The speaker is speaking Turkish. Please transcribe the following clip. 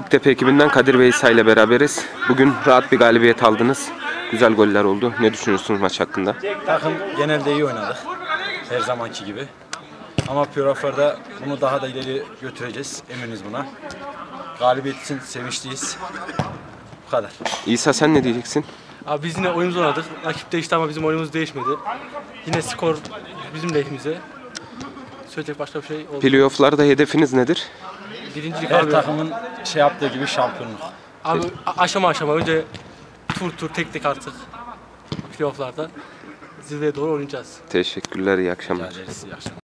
Büyüktepe ekibinden Kadir Veysel ile beraberiz. Bugün rahat bir galibiyet aldınız. Güzel goller oldu. Ne düşünüyorsunuz maç hakkında? Takım genelde iyi oynadık. Her zamanki gibi. Ama playoff'larda bunu daha da ileri götüreceğiz. Eminiz buna. Galibiyet için sevinçliyiz. Bu kadar. İsa, sen ne diyeceksin? Abi biz yine oyunumuzu oynadık. Rakip değişti ama bizim oyunumuz değişmedi. Yine skor bizim lehimize. Söyleyecek başka bir şey oldu. Playoff'larda hedefiniz nedir? Birincilik Her abi. takımın yaptığı gibi şampiyonluk. Abi aşama aşama önce tur tek artık playoff'larda zirveye doğru oynayacağız. Teşekkürler, iyi akşamlar. İyi akşamlar.